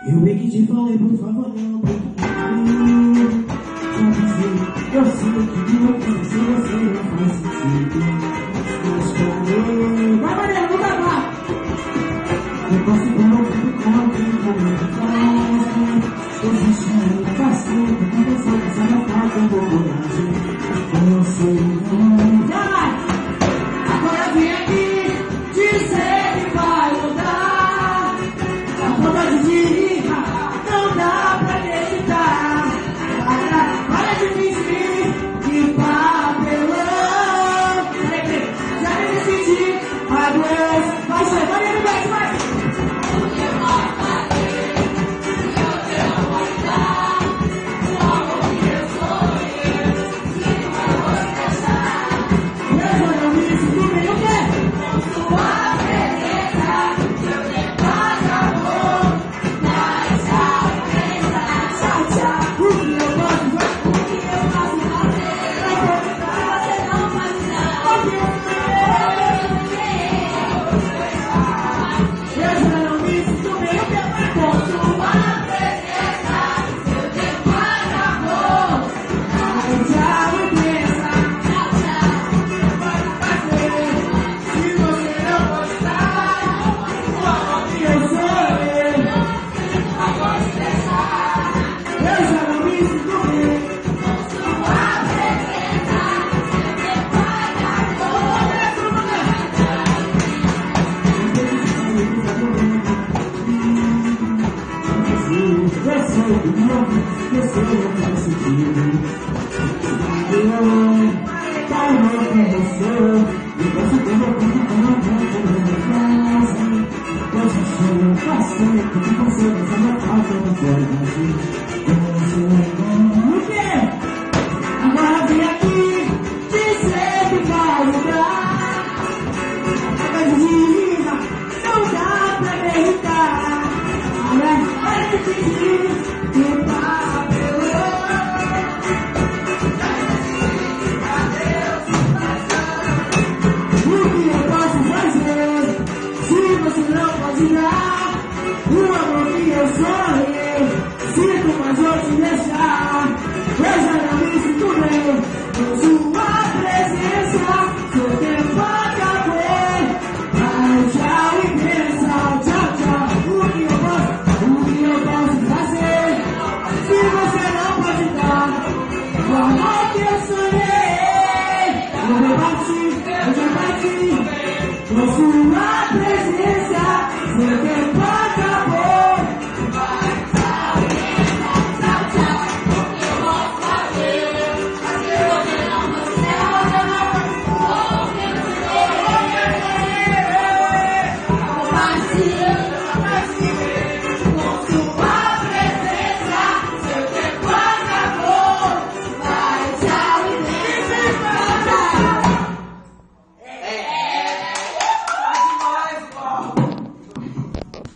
Eu bem que te falei, por favor, não brinque. Eu sei que não penso, você não faz sentido. Mas pra mim, vai, Maria, não dá lá. Eu posso dar um pouco com alguém pra me fazer. Existe ainda faz tempo que pensar que essa minha falta é boa coragem. Eu sei não. Vai! Agora vem aqui dizer que vai mudar. A ponta de dica não dá pra acreditar. Para de fingir que papelão. Já me decidi, adeus. Vai ser, vai ele, vai. Eu sei não faz sentido. Tá mal com você. Eu posso ter meu corpo na casa. Mas você não faz tempo que você vai ser minha falta de verdade. O quê? Agora vem aqui dizer que vai mudar. Mas diga, não dá pra acreditar. Olha, para de fingir.